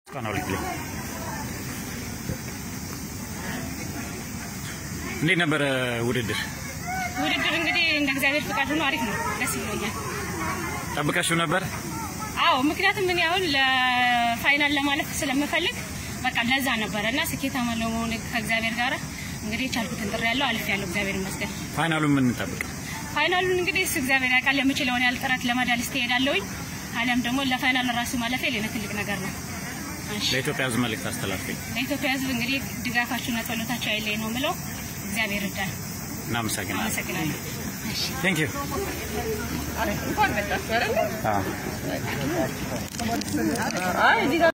Kanal ini. Ini number ውድድር እንግዲህ እንደ እግዚአብሔር ፍቃድ ሆኖ አሪፍ ነው ደስ ይለኛል ተበካሹ ነበር አዎ ምክንያቱም ምን ያው ለፋይናል ለማለፍ ስለምፈልግ በቃ ለዛ ነበርና ስኬታማ ለመሆን ከእግዚአብሔር ጋር እንግዲህ ቻልኩትን ጥሪ ያለው አልፍ ያለው እግዚአብሔር ይመስገን ፋይናሉን ምን እንጠብቅ ፋይናሉን እንግዲህ እግዚአብሔር ያውቃል ለምችለውን ያልጥረት ለማዳሊስት ሄዳለሁኝ አለም ደግሞ ለፋይናል ራሱ ማለፍ ለኔ ትልቅ ነገር ነው ለኢትዮጵያ ሕዝብ መልእክት አስተላልፈኝ ለኢትዮጵያ ሕዝብ እንግዲህ ድጋፋችሁና ጸሎታችሁ አይለይ ነው ምለው እግዚአብሔር ይርዳል እናመሰግናለን Thank you. እንኳን መጣችሁ አይደል? አዎ